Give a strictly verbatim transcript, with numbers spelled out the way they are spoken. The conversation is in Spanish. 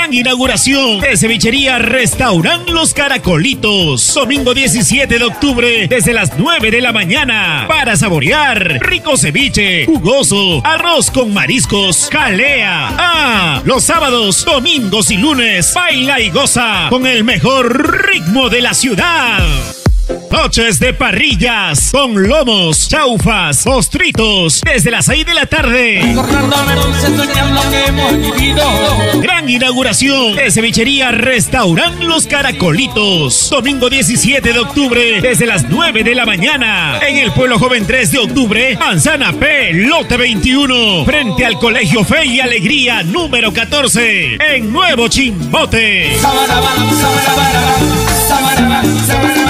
Gran inauguración de Cevichería Restaurant Los Caracolitos. Domingo diecisiete de octubre desde las nueve de la mañana. Para saborear rico ceviche, jugoso, arroz con mariscos, jalea. Ah, los sábados, domingos y lunes, baila y goza con el mejor ritmo de la ciudad. Noches de parrillas con lomos, chaufas, postritos desde las seis de la tarde. Gran inauguración de Cevichería Restaurant Los Caracolitos. Domingo diecisiete de octubre desde las nueve de la mañana. En el Pueblo Joven tres de octubre, Manzana P, lote veintiuno. Frente al Colegio Fe y Alegría número catorce. En Nuevo Chimbote.